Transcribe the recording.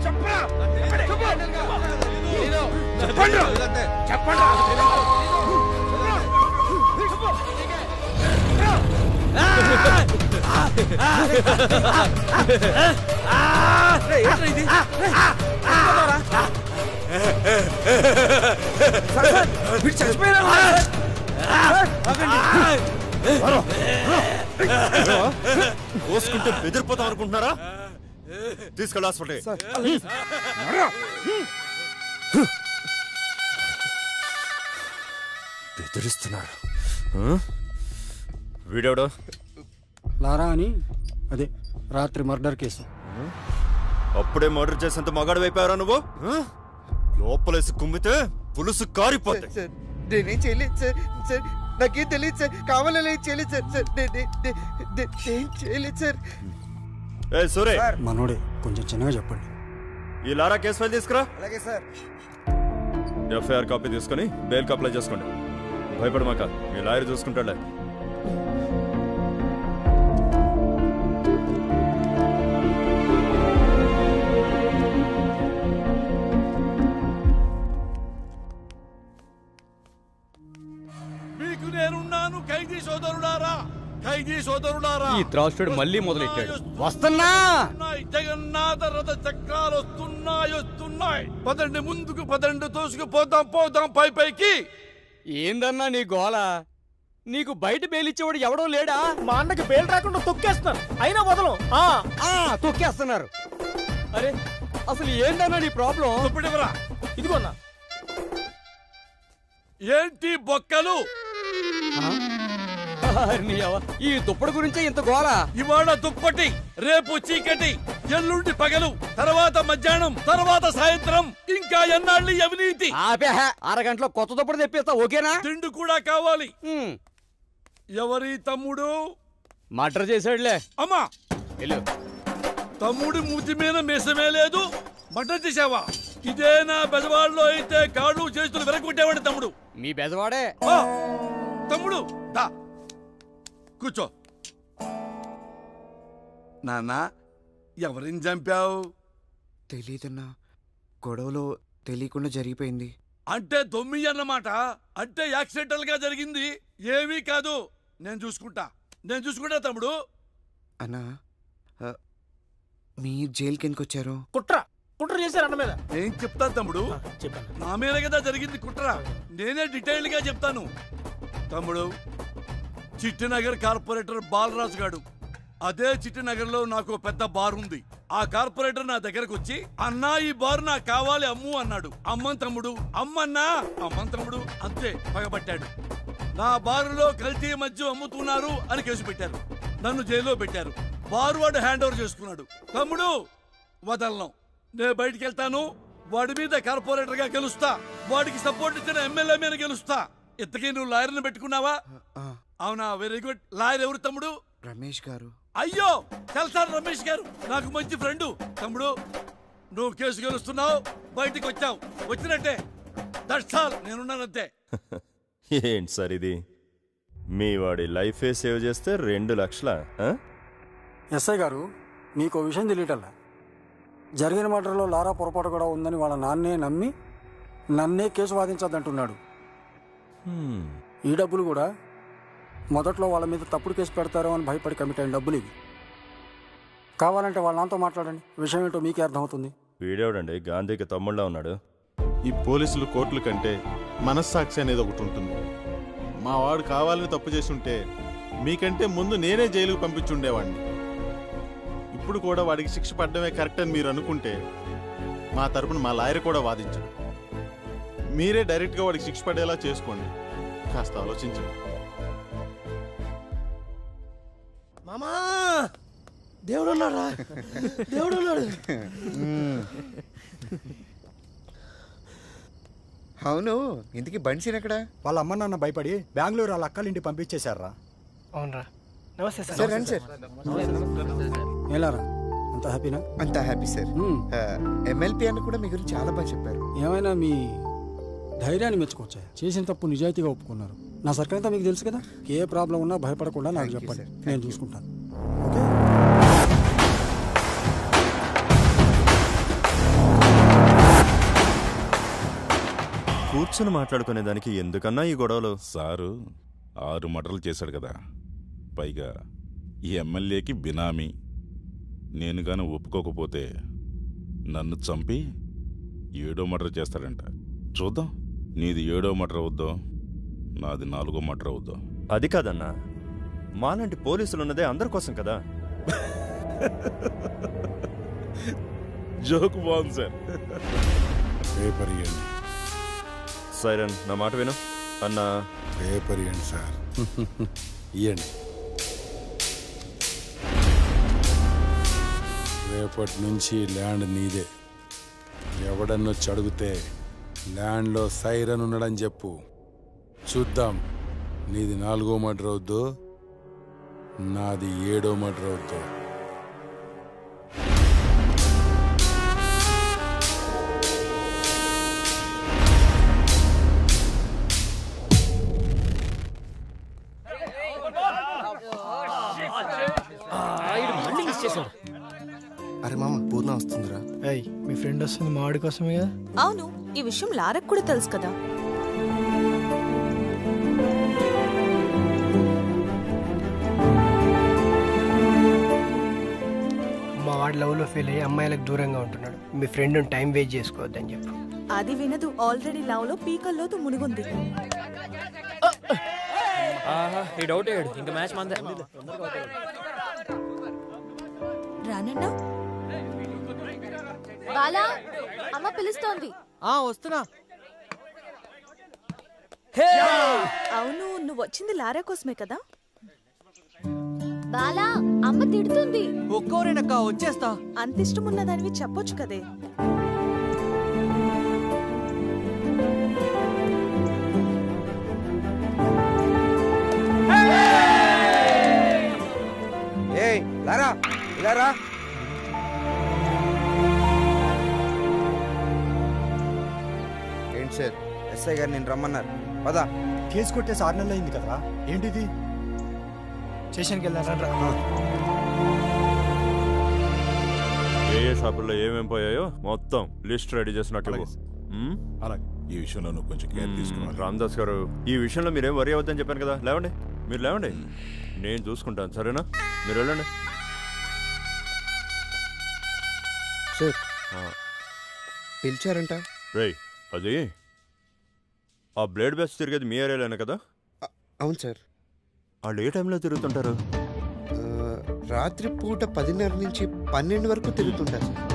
కోసుకుంటే బెదిరిపోతాం అనుకుంటున్నారా? తీసుకెళ్ళి హాస్పిటల్. బెదిరిస్తున్నారు. వీడెవడో? లారా అని, అదే రాత్రి మర్డర్ కేసు. అప్పుడే మర్డర్ చేసేంత మగాడు అయిపోయారా నువ్వు? లోపలేసి కుమ్మితే పులుసు కారిపోతే. నేనేం చేయలేదు సార్. సార్ నాకేం తెలియదు సార్. కావాలని చేయలేదు సార్. సార్ ఏం చేయలేదు సార్. ఏ సూరే, మనోడే, కొంచెం చిన్నగా చెప్పండి. ఈ లారా కేసు ఫైల్ తీసుకురా. అలాగే సార్. ఎఫ్ఐఆర్ కాపీ తీసుకుని బెయిల్కి అప్లై చేసుకోండి. భయపడమాక, మీ లాయర్ చూసుకుంటాడులే. మీకు నేనున్నాను ఖైదీ సోదరులారా, ఖైదీ సోదరులారా. ఈ త్రాసుడు మళ్ళీ మొదలెట్టాడు. వస్తున్నా. జగన్నాథ రథ చక్రాలు వస్తున్నాయి. పదండి ముందుకు, పదండి తోసుకుపోదాం, పోదాం పైకి. ఏందన్నా నీ గోల? నీకు బయట బెయిలిచ్చేవాడు ఎవడో లేడా? మా అన్నకి బెయిల్ రాకుండా తొక్కేస్తున్నారు, అయినా వదలం. తొక్కేస్తున్నారు. అరే అసలు ఏందన్నా నీ ప్రాబ్లం? ఇప్పుడెవరా? ఇదిగోన్నా. ఏంటి బొక్కలు? ఈ దుప్పటి గురించే ఇంత గోల. ఇవాళ దుప్పటి, రేపు చీకటి, ఎల్లుండి పగలు, తర్వాత మధ్యాహ్నం, తర్వాత సాయంత్రం. ఇంకా ఎన్నాళ్ళు అవినీతి? అరగంటలో కొత్త దుప్పటి తెప్పిస్తా, ఓకేనా? తిండి కూడా కావాలి. ఎవరి తమ్ముడు? మర్డర్ చేశాడులే. అమ్మా, తమ్ముడి మూతి మీద మీసమే లేదు, మర్డర్ చేసావా? ఇదే నా బెజవాడలో అయితే కాళ్ళు చేతులు వెరగొట్టేవాడు తమ్ముడు. మీ బెజవాడే. తమ్ముడు దా కూర్చో. నాన్నా, ఎవరిని చంపావు? తెలీదన్నా, గొడవలో తెలియకుండా జరిగిపోయింది. అంటే దొమ్మి అన్నమాట. అంటే యాక్సిడెంటల్ గా జరిగింది, ఏమీ కాదు. నేను చూసుకుంటా తమ్ముడు. అన్నా, మీరు జైలుకి ఎందుకు వచ్చారు? కుట్ర చేశారు అన్న మీద. ఏం చెప్తాను తమ్ముడు, నా మీద కదా జరిగింది కుట్ర. నేనే డీటెయిల్ గా చెప్తాను తమ్ముడు. చిట్టినగర్ కార్పొరేటర్ బాలరాజు గాడు, అదే చిట్టినగర్ లో నాకు పెద్ద బార్ ఉంది. ఆ కార్పొరేటర్ నా దగ్గరకు వచ్చి, అన్నా ఈ బార్ నాకు కావాలి అమ్ము అన్నాడు. అమ్మన్ తమ్ముడు, అమ్మన్నా, అమ్మన్ తమ్ముడు అంతే పగబట్టాడు. నా బారులో కల్తీ మద్యం అమ్ముతున్నారు అని కేసు పెట్టారు. నన్ను జైల్లో పెట్టారు. బారు వాడు హ్యాండ్ ఓవర్ చేసుకున్నాడు. తమ్ముడు వదలను, నేను బయటికి వెళ్తాను. వాడి మీద కార్పొరేటర్ గా గెలుస్తా. వాడికి సపోర్ట్ ఇచ్చిన ఎమ్మెల్యే మీద గెలుస్తా. ఇంతకీ నువ్వు లాయర్ని పెట్టుకున్నావా? అవునా, వెరీ గుడ్. లాయర్ ఎవరు తమ్ముడు? రమేష్ గారు. అయ్యో తెలుసా రమేష్ గారు, నాకు మంచి ఫ్రెండ్. తమ్ముడు నువ్వు కేసు గెలుస్తున్నావు, బయటికి వచ్చావు, వచ్చినట్టే. దట్స్ ఆల్, నేనున్నానంతే. ఏంటి సార్ ఇది? మీ వాడి లైఫే సేవ్ చేస్తే 2 లక్షలా? ఎస్ఐ గారు, మీకు విషయం తెలియటల్లా. జరిగిన మర్డర్లో లారా పొరపాటు కూడా ఉందని వాళ్ళ నాన్నే నమ్మి నన్నే కేసు వాదించద్దంటున్నాడు. ఈ డబ్బులు కూడా మొదట్లో వాళ్ళ మీద తప్పుడు కేసు పెడతారో అని భయపడి కమిట్ అయిన డబ్బులు ఇవి. కావాలంటే వాళ్ళ నాన్నతో మాట్లాడండి, విషయం ఏంటో మీకే అర్థమవుతుంది. వీడేవడండి గాంధీకి తమ్ముళ్ళ ఉన్నాడు. ఈ పోలీసులు కోర్టుల కంటే మనస్సాక్షి అనేది ఒకటి ఉంటుంది. మా వాడు కావాలని తప్పు చేసి ఉంటే మీకంటే ముందు నేనే జైలుకు పంపించుండేవాడిని. ఇప్పుడు కూడా వాడికి శిక్ష పడడమే కరెక్ట్ అని మీరు అనుకుంటే మా తరపున మా లాయర్ కూడా వాదించండి. మీరే డైరెక్ట్గా వాడికి శిక్ష పడేలా చేసుకోండి. కాస్త ఆలోచించండి. మామా, దేవుడు ఉన్నాడా? దేవుడు ఉన్నాడు. అవును, ఇంతకీ బండిసిన ఎక్కడ? వాళ్ళ అమ్మ నాన్న భయపడి బెంగళూరు వాళ్ళ అక్కలింటి పంపించేశారా? అవునరా. నమస్తే సార్. రండి సార్. ఏలారా, అంత హ్యాపీనా? అంతా హ్యాపీ సార్. ఎమ్మెల్పీ అని కూడా మీ గురించి చాలా బాగా చెప్పారు. ఏమైనా మీ ధైర్యాన్ని మెచ్చుకోవచ్చా? చేసిన తప్పు నిజాయితీగా ఒప్పుకున్నారు. నా సర్కిల్ అంతా మీకు తెలుసు కదా. ఏ ప్రాబ్లం ఉన్నా భయపడకుండా నాకు చెప్పండి, నేను చూసుకుంటాను. ఓకే. కూర్చొని మాట్లాడుకునే దానికి ఎందుకన్నా ఈ గొడవలు? సారు 6 మర్డర్లు చేశాడు కదా, పైగా ఈ ఎమ్మెల్యేకి బినామీ. నేను గాని ఒప్పుకోకపోతే నన్ను చంపి 7వ మర్డర్ చేస్తాడంట. చూద్దాం, నీది 7వ మర్డర్ అవుద్దో, నాది 4వ మర్డర్ అవుద్దో. అది కాదన్నా, మాలాంటి పోలీసులు ఉన్నదే అందరి కోసం కదా. జోక్ బాగుంది సార్. పేపర్ ఇవ్వండి. సైరన్, నా మాట విను అన్నా. పేపర్ ఇవ్వండి సార్. ఇవ్వండి. రేపటి నుంచి ల్యాండ్ నీదే. ఎవడన్నొచ్చి అడిగితే ల్యాండ్లో సైరన్ ఉన్నాడని చెప్పు. చూద్దాం నీది 4వ మర్డర్ అవుద్దో, నాది 7వ మర్డర్ అవుద్దో. అరే మామ, పూర్ణ వస్తుందిరా. మీ ఫ్రెండ్ వస్తుంది మా వాడి కోసమే కదా. అవును, ఈ విషయం లారకు కూడా తెలుసు కదా. మా వాడి లవ్లో ఫెయిల్ అయ్యి అమ్మాయిలకు దూరంగా ఉంటున్నాడు. మీ ఫ్రెండ్ టైం వేస్ట్ చేసుకోవద్దని చెప్పు. అది వినదు. ఆల్రెడీ లవ్ లో పీకల్లోతు మునిగుంది. ఈ డౌట్ అయ్యాడు. ఇంకా మ్యాచ్ మందే. రానన్నా? బాలా, అమ్మ పిలుస్తోంది. వస్తున్నా. అవును, నువ్వు వచ్చింది లారా కోసమే కదా. బాలా, అమ్మ తిడుతుంది. ఒక్కోరేనక్క, వచ్చేస్తా. అంత ఇష్టం ఉన్నదానివి చెప్పొచ్చు కదే. ఏయ్ లారా, ఇలా రా. ఏంటి సార్, ఎస్ఐ గారు నేను రమ్మన్నారు. పదా. కేసు కొట్టేసి 6 నెలలు అయింది కదా, ఏంటిది? స్టేషన్కి వెళ్దాం. ఏ షాపుల్లో ఏమేం పోయాయో మొత్తం లిస్ట్ రెడీ చేసి నాకు ఇవ్వు. అలాగే. ఈ విషయంలో నువ్వు కొంచెం కేర్ తీసుకున్నాను. రామదాస్ గారు, ఈ విషయంలో మీరేం వరి అవ్వద్దని చెప్పాను కదా. లేవండి, మీరు లేవండి, నేను చూసుకుంటాను. సరేనా? మీరు వెళ్ళండి. సార్ పిలిచారంట. రేయ్, అది ఆ బ్లేడ్ బ్యాచ్ తిరిగేది మీ ఏరియాలోనే కదా? అవును సార్. వాళ్ళు ఏ టైంలో తిరుగుతుంటారు? రాత్రి పూట 10:30 నుంచి 12 వరకు తిరుగుతుంటారు సార్.